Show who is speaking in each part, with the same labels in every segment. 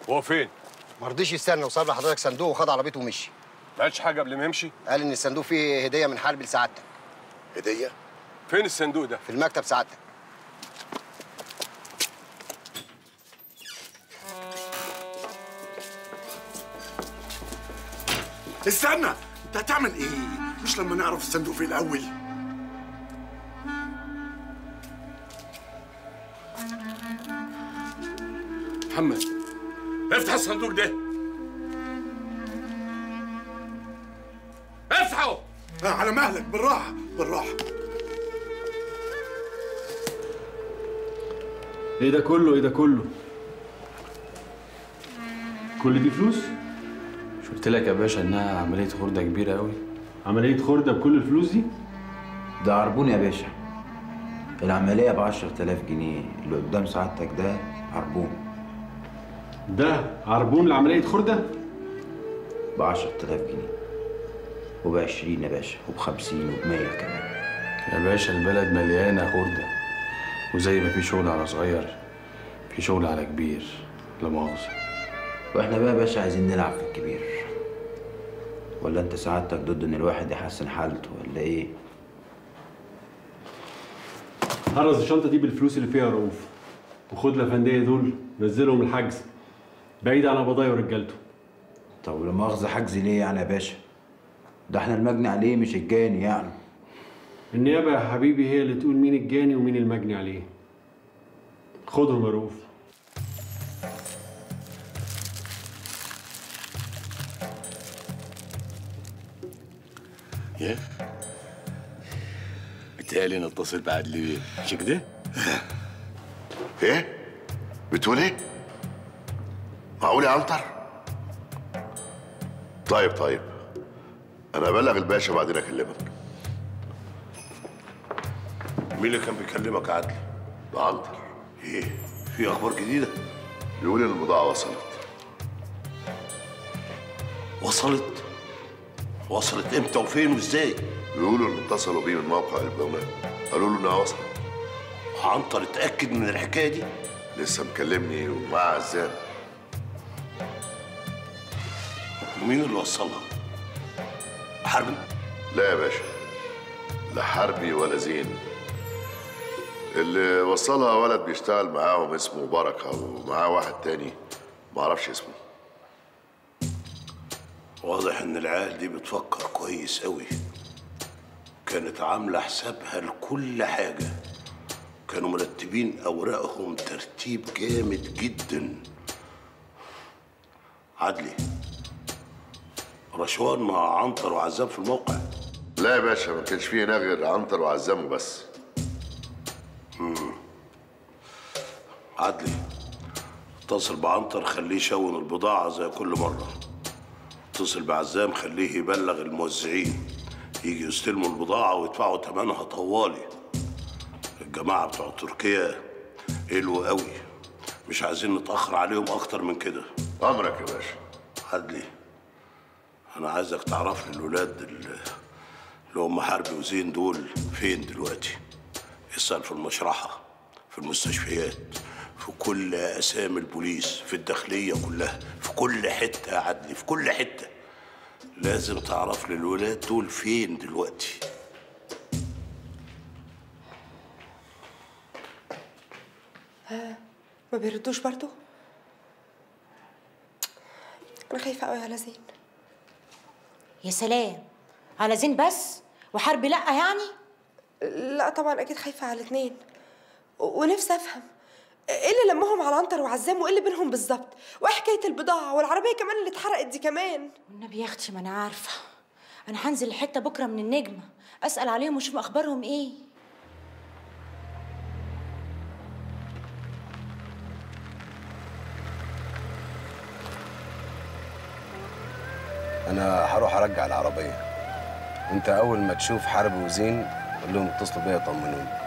Speaker 1: هو فين؟
Speaker 2: ما رضيش يستنى وساب لحضرتك صندوق وخد عربيته ومشي.
Speaker 1: ما قالش حاجه قبل ما يمشي؟
Speaker 2: قال ان الصندوق فيه هديه من حرب لسعادتك.
Speaker 1: هديه؟ فين الصندوق ده؟
Speaker 2: في المكتب سعادتك.
Speaker 3: استنى، انت هتعمل ايه؟ مش لما نعرف الصندوق فين الاول؟
Speaker 1: محمد افتح الصندوق ده. افتحه.
Speaker 3: على مهلك، بالراحه بالراحه.
Speaker 4: ايه ده كله؟ ايه ده كله؟ كل دي فلوس؟
Speaker 5: مش قلت لك يا باشا انها عمليه خردة كبيره قوي؟
Speaker 4: عملية خردة بكل الفلوس دي؟
Speaker 6: ده عربون يا باشا. العملية ب10,000 جنيه، اللي قدام سعادتك ده عربون.
Speaker 4: ده عربون لعملية خردة؟
Speaker 6: ب10,000 جنيه وب20 يا باشا وب50 وب100 كمان.
Speaker 5: يا باشا البلد مليانه خردة، وزي ما في شغل على صغير في شغل على كبير، لا مؤاخذة.
Speaker 6: واحنا بقى يا باشا عايزين نلعب في الكبير، ولا انت سعادتك ضد ان الواحد يحسن حالته ولا ايه؟
Speaker 4: حرز الشنطة دي بالفلوس اللي فيها يا رؤوف، وخد الافندية دول نزلهم الحجز بعيد عن قبضايا ورجالته.
Speaker 6: طب لا مؤاخذة، حجز ليه يعني يا باشا؟ ده احنا المجني عليه مش الجاني يعني.
Speaker 4: النيابة يا حبيبي هي اللي تقول مين الجاني ومين المجني عليه. خدهم يا رؤوف.
Speaker 1: يا بتهيألي نتصل بعدلي بيه، مش كده؟
Speaker 7: ايه؟ بتقول ايه؟ معقول يا عنتر؟ طيب انا ابلغ الباشا بعدين اكلمك.
Speaker 1: مين اللي كان بيكلمك يا عدلي؟
Speaker 7: ده عنتر.
Speaker 1: ايه؟ في اخبار جديده؟
Speaker 7: بيقول ان البضاعه وصلت.
Speaker 1: وصلت امتى وفين وازاي؟
Speaker 7: بيقولوا ان اتصلوا بيه من موقع البومات، قالوا له انها وصلت.
Speaker 1: عنتر اتاكد من الحكايه دي؟
Speaker 7: لسه مكلمني ومعاه عزام.
Speaker 1: ومين اللي وصلها؟ حربي؟
Speaker 7: لا يا باشا، لا حربي ولا زين. اللي وصلها ولد بيشتغل معاهم اسمه بركه، ومعاه واحد تاني معرفش اسمه.
Speaker 1: واضح ان العيال دي بتفكر كويس قوي، كانت عامله حسابها لكل حاجه، كانوا مرتبين اوراقهم ترتيب جامد جدا. عدلي، رشوان مع عنتر وعزام في الموقع؟
Speaker 7: لا يا باشا، ما كانش فيه هنا غير عنتر وعزام وبس.
Speaker 1: عدلي، اتصل بعنتر خليه يشون البضاعه زي كل مره. اتصل بعزام خليه يبلغ الموزعين يجي يستلموا البضاعة ويدفعوا ثمنها طوالي. الجماعة بتوع تركيا قلوا قوي، مش عايزين نتأخر عليهم أكتر من كده.
Speaker 7: أمرك يا باشا.
Speaker 1: عدلي، أنا عايزك تعرف لي الولاد اللي هم حربي وزين دول فين دلوقتي. اسأل في المشرحة، في المستشفيات، في كل أسامي البوليس، في الداخلية كلها، في كل حتة يا عدلي، في كل حتة. لازم تعرف لي الولاد دول فين دلوقتي.
Speaker 8: ما بيردوش برضو؟ أنا خايفة قوي على زين.
Speaker 9: يا سلام، على زين بس؟ وحربي لأ يعني؟
Speaker 8: لا طبعا، أكيد خايفة على الاتنين. ونفسي أفهم ايه اللي لمهم على عنتر وعزام، وايه اللي بينهم بالظبط، وايه حكايه البضاعه والعربيه كمان اللي اتحرقت دي كمان.
Speaker 9: والنبي يا اختي ما انا عارفه، انا هنزل الحته بكره من النجمه اسال عليهم واشوف اخبارهم ايه.
Speaker 2: انا هروح ارجع العربيه، وانت اول ما تشوف حرب وزين قول لهم اتصلوا بيا يطمنوني.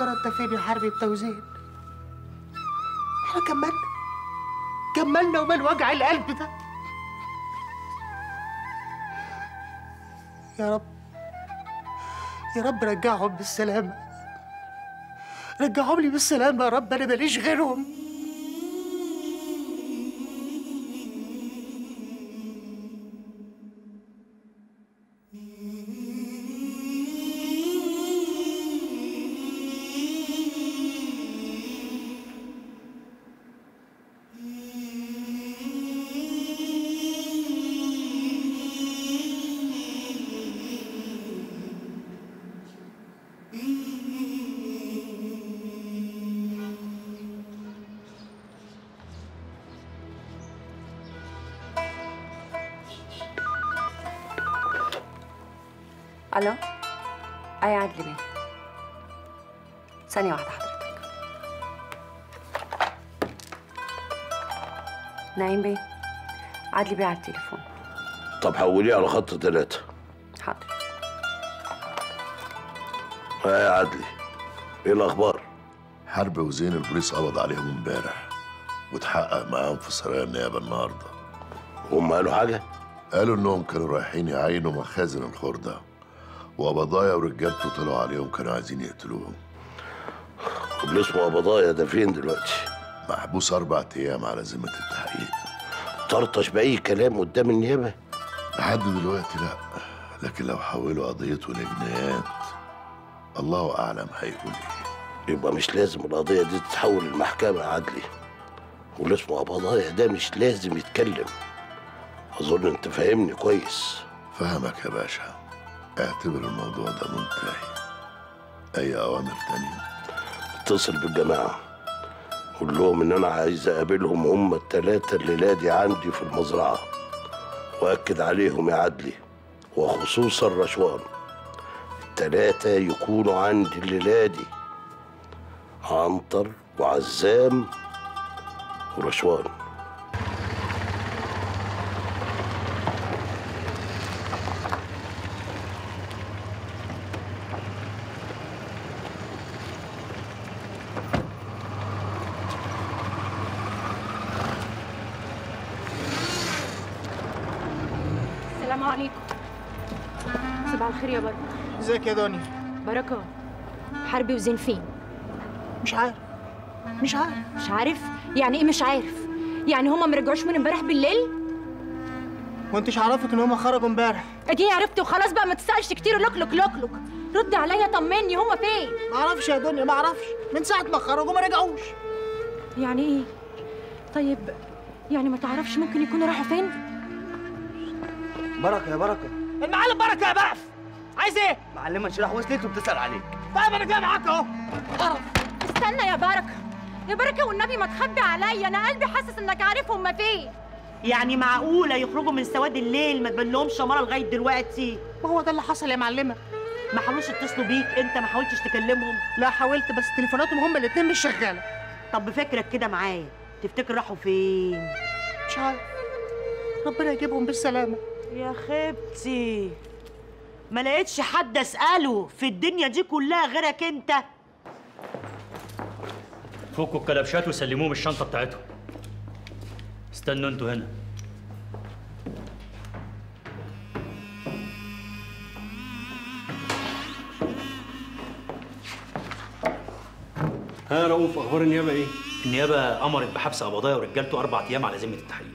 Speaker 10: ترى انت فين يا حربي بتوزين؟ احنا كملنا ومال وجع القلب ده. يا رب رجعهم بالسلامة، رجعهم لي بالسلامة يا رب، أنا ماليش غيرهم.
Speaker 11: الو. اي عدلي بيه، ثانية واحدة حضرتك. نعيم بيه، عدلي بيه على التليفون.
Speaker 1: طب حوليه على خط 3.
Speaker 11: حاضر.
Speaker 1: يا عدلي، ايه الاخبار؟
Speaker 7: حربي وزين البوليس قبض عليهم امبارح وتحقق معاهم في سرايا النيابه النهارده.
Speaker 1: هم قالوا حاجه؟
Speaker 7: قالوا انهم كانوا رايحين يعاينوا مخازن الخردة، وقبضايا ورجالته طلعوا عليهم كانوا عايزين يقتلوهم.
Speaker 1: واللي اسمه قبضايا ده فين دلوقتي؟
Speaker 7: محبوس 4 أيام على ذمة التحقيق.
Speaker 1: طرطش بأي كلام قدام النيابة؟
Speaker 7: لحد دلوقتي لا، لكن لو حولوا قضيته لجنايات الله أعلم هيقول إيه.
Speaker 1: يبقى مش لازم القضية دي تتحول للمحكمة يا عدلي، واللي اسمه قبضايا ده مش لازم يتكلم. أظن أنت فاهمني كويس.
Speaker 7: فهمك يا باشا، اعتبر الموضوع ده منتهي. أي أوامر تانية؟
Speaker 1: اتصل بالجماعة، قول لهم إن أنا عايز أقابلهم هم ال3 الليلة دي عندي في المزرعة، وأكد عليهم يا عدلي وخصوصا رشوان، ال3 يكونوا عندي الليلة دي، عنتر وعزام ورشوان.
Speaker 9: السلام عليكم. صباح الخير يا بركة.
Speaker 10: ازيك يا دنيا؟
Speaker 9: بركة، حربي وزين فين؟
Speaker 10: مش عارف.
Speaker 9: مش عارف؟ يعني ايه مش عارف؟ يعني هما ما رجعوش من امبارح بالليل؟
Speaker 10: وانتش عارفك ان هما خرجوا امبارح؟
Speaker 9: اديني عرفت وخلاص بقى، ما تسألش كتير. لوك رد عليا، طمني هما فين؟
Speaker 10: ما اعرفش يا دنيا، ما اعرفش، من ساعة ما خرجوا ما رجعوش.
Speaker 9: يعني ايه؟ طيب يعني ما تعرفش ممكن يكونوا راحوا فين؟
Speaker 12: بركة يا بركة.
Speaker 10: المعلم بركة يا بقف. عايز ايه؟
Speaker 12: معلمة شراح وصلت وبتسأل عليك.
Speaker 10: طيب انا جاي معاك اهو.
Speaker 9: استنى يا بركة والنبي ما تخبي عليا، انا قلبي حاسس انك عارف هما فين.
Speaker 13: يعني معقولة يخرجوا من سواد الليل ما تبانلهمش شمارة لغاية دلوقتي؟
Speaker 10: ما هو ده اللي حصل يا معلمة.
Speaker 13: ما حاولوش يتصلوا بيك؟ انت ما حاولتش تكلمهم؟
Speaker 10: لا حاولت، بس تليفوناتهم هما الاتنين مش شغالة.
Speaker 13: طب بفكرك كده معايا، تفتكر راحوا فين؟
Speaker 10: مش عارف، ربنا يجيبهم بالسلامة.
Speaker 13: يا خيبتي، ما لقيتش حد اسأله في الدنيا دي كلها غيرك انت.
Speaker 14: فكوا الكلبشات وسلموهم الشنطة بتاعتهم. استنوا انتوا هنا.
Speaker 4: ها يا رؤوف، اخبار النيابه ايه؟
Speaker 14: النيابه امرت بحبس قبضايا ورجالته 4 ايام على ذمه التحقيق.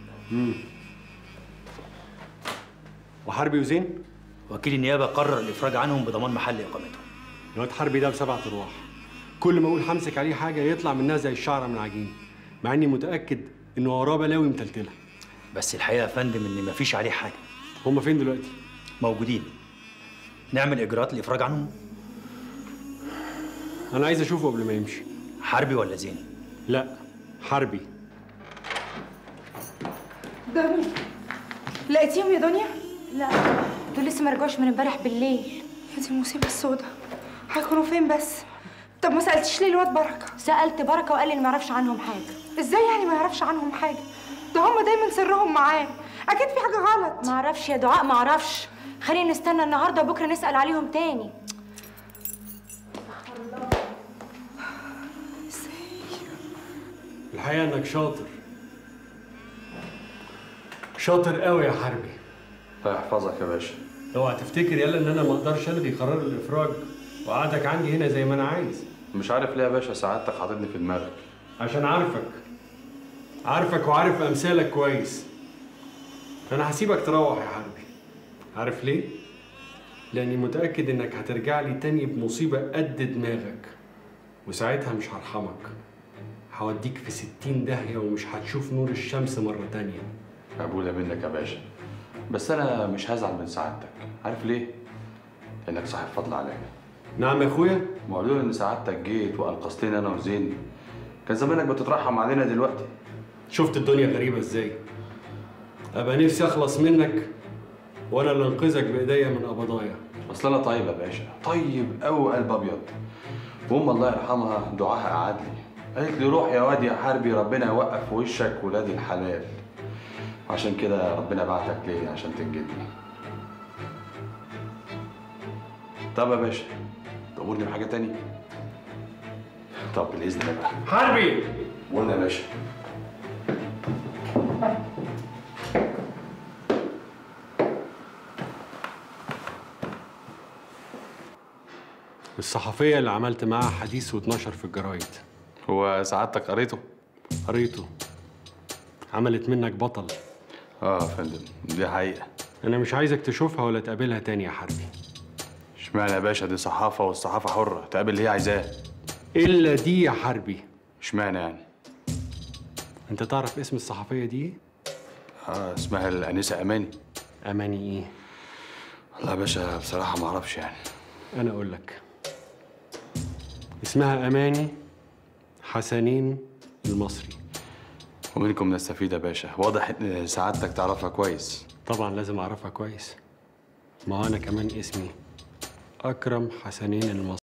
Speaker 4: وحربي وزين؟
Speaker 14: وكيل النيابه قرر الافراج عنهم بضمان محل اقامتهم.
Speaker 4: الواد حربي ده ب7 أرواح، كل ما اقول همسك عليه حاجه يطلع منها زي الشعره من العجين، مع اني متاكد انه وراه بلاوي متلتله.
Speaker 14: بس الحقيقه يا فندم ان مفيش عليه حاجه.
Speaker 4: هما فين دلوقتي؟
Speaker 14: موجودين. نعمل اجراءات الافراج عنهم؟
Speaker 4: انا عايز اشوفه قبل ما يمشي.
Speaker 14: حربي ولا زين؟
Speaker 4: لا، حربي.
Speaker 8: دنيا، لقيتيهم يا دنيا؟
Speaker 9: لا، دول لسه ما رجعوش من امبارح بالليل.
Speaker 8: يا دي المصيبة السوداء، هيكونوا فين بس؟ طب ما سألتيش ليه الواد بركة؟
Speaker 9: سألت بركة وقال لي ما يعرفش عنهم حاجة.
Speaker 8: ازاي يعني ما يعرفش عنهم حاجة؟ ده هما دايما سرهم معاه، أكيد في حاجة غلط.
Speaker 9: ما اعرفش يا دعاء، ما اعرفش. خلينا نستنى النهارده وبكره نسأل عليهم تاني.
Speaker 4: الحقيقه انك شاطر. شاطر قوي يا حربي.
Speaker 5: الله يحفظك يا باشا.
Speaker 4: اوعى تفتكر يلا ان انا ما اقدرش الغي قرار الافراج وقعدك عندي هنا زي ما انا عايز.
Speaker 5: مش عارف ليه يا باشا سعادتك حاططني في دماغك.
Speaker 4: عشان عارفك وعارف امثالك كويس. انا هسيبك تروح يا حربي. عارف ليه؟ لاني متاكد انك هترجع لي تاني بمصيبه قد دماغك، وساعتها مش هرحمك. هوديك في 60 داهيه ومش هتشوف نور الشمس مره تانيه.
Speaker 5: مقبولة منك يا باشا، بس أنا مش هزعل من سعادتك. عارف ليه؟ لأنك صاحب فضل عليا.
Speaker 4: نعم يا أخويا؟
Speaker 5: ما هو لولا إن سعادتك جيت وأنقذتني أنا وزين كان زمانك بتترحم علينا دلوقتي.
Speaker 4: شفت الدنيا غريبة إزاي؟ أبقى نفسي أخلص منك وأنا اللي أنقذك بإيديا من قبضايا.
Speaker 5: أصل أنا طيب يا باشا، طيب أوي قلب أبيض. وأم الله يرحمها دعاها قعد لي، قالت لي روح يا واد يا حربي ربنا يوقف في وشك ولاد الحلال. عشان كده ربنا بعتك ليه عشان تنجدني. طب يا باشا تأمرني بحاجة تاني؟ طب بالإذن الله بقى.
Speaker 4: حربي!
Speaker 5: قولنا يا باشا.
Speaker 4: الصحفية اللي عملت معاها حديث واتنشر في الجرايد.
Speaker 5: هو سعادتك قريته؟
Speaker 4: قريته. عملت منك بطل.
Speaker 5: يا فندم دي حقيقة.
Speaker 4: أنا مش عايزك تشوفها ولا تقابلها تاني يا حربي.
Speaker 5: اشمعنى يا باشا؟ دي صحافة والصحافة حرة، تقابل اللي هي عايزاه.
Speaker 4: إلا دي يا حربي.
Speaker 5: اشمعنى يعني؟
Speaker 4: أنت تعرف اسم الصحفية دي؟
Speaker 5: اسمها الأنسة أماني.
Speaker 4: أماني إيه؟
Speaker 5: والله يا باشا بصراحة ما أعرفش يعني.
Speaker 4: أنا أقول لك. اسمها أماني حسنين المصري.
Speaker 5: ومنكم نستفيد يا باشا، واضح إن سعادتك تعرفها كويس.
Speaker 4: طبعا لازم أعرفها كويس. ما هو أنا كمان اسمي أكرم حسنين المصري.